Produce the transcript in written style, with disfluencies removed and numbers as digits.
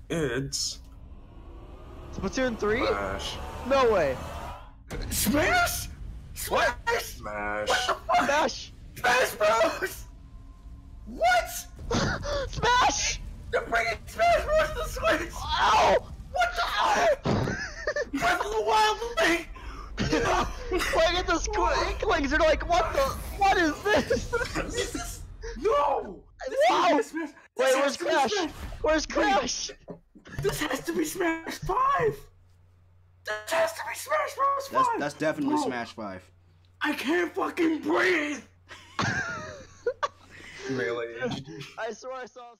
It's Splatoon 3? Smash. No way. Smash? What? Smash. Smash! Smash Bros! What? Smash! They're bringing Smash Bros to the Switch! Ow! What the fuck? Breath of the Wild thing! Look at the squinklings, they're like, what is this? This is... No! Wow! This Smash... Wait, where's Crash? Where's Crash? This has to be Smash 5! This has to be Smash Bros 5! That's definitely Bro, Smash 5. I can't fucking breathe! Melee. I swear I saw